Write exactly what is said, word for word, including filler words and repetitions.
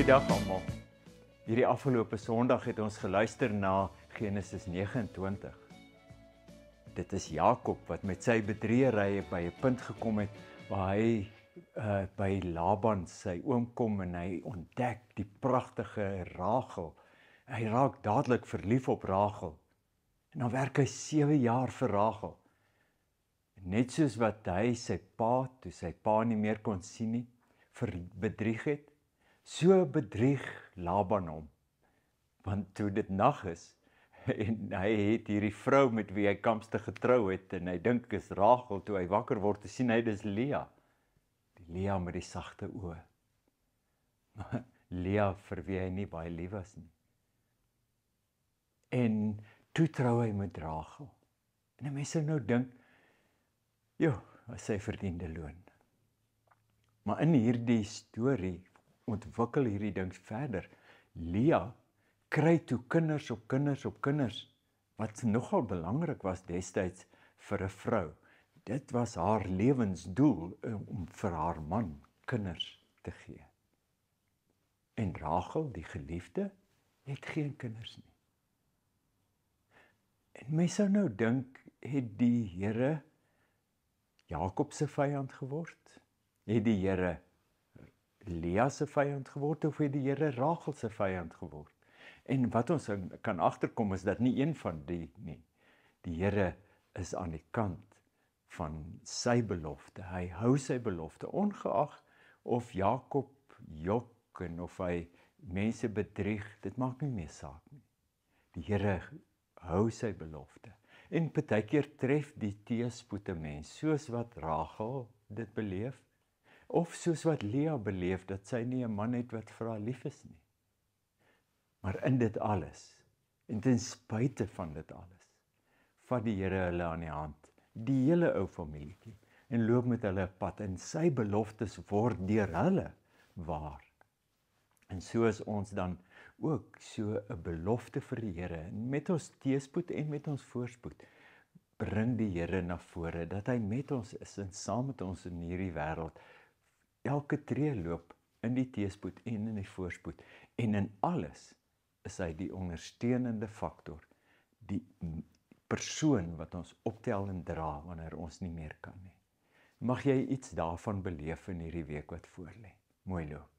Goeiedag almal. Hierdie afgelope Sondag het ons geluister na Genesis negenentwintig. Dit is Jakob wat met sy bedriegerye by 'n punt gekom het waar hy uh, by Laban sy oom kom en hy ontdek die pragtige Rachel. Hy raak dadelik verlief op Rachel. En dan werk hy sewe jaar vir Rachel. Net soos wat hy sy pa, toe sy pa nie meer kon sien nie, bedrieg het, so bedrieg Laban hom. Want toe dit nag is, en hy het hierdie vrou met wie hy kampstig getrou het, en hy dink is Rachel, toe hy wakker word, te sien hy dis Lea. Die Lea met die sagte oë. Lea vir wie hy nie baie lief was nie. En toe trou hy met Rachel. En mense nou dink, joh, was sy verdiende loon. Maar in hierdie storie ontwikkel hierdie ding verder. Lea kry toe kinders op kinders op kinders, wat nogal belangrik was destyds vir 'n vrou. Dit was haar lewensdoel om vir haar man kinders te gee. En Rachel, die geliefde, het geen kinders nie. En mens sou nou dink, het die Here Jakob se vyand geword? Het die Here Lea se vyand geword of het die Here Rachel se vyand geword? En wat ons kan agterkom is dat nie een van die nie. Die Here is aan die kant van sy belofte. Hy hou sy belofte, ongeag of Jakob jok en of hy mense bedrieg, dit maak nie meer saak nie. Die Here hou sy belofte. En partykeer tref die teëspoed 'n mens, soos wat Rachel dit beleef, of soos wat Lea beleef, dat sy nie 'n man het wat vir haar lief is nie. Maar in dit alles, en ten spyte van dit alles, vat die Here hulle aan die hand, die hele ou familietjie, en loop met hulle pad, en sy beloftes word deur hulle waar. En so is ons dan ook so 'n belofte vir die Here, en met ons teëspoed en met ons voorspoed, bring die Here na vore, dat hy met ons is, en saam met ons in hierdie wêreld, elke tree loop in die teëspoed en in die voorspoed, en in alles is hy die ondersteunende faktor, die persoon wat ons optel en dra wanneer ons nie meer kan nie. Mag jy iets daarvan beleef in hierdie week wat voorlê. Mooi loop.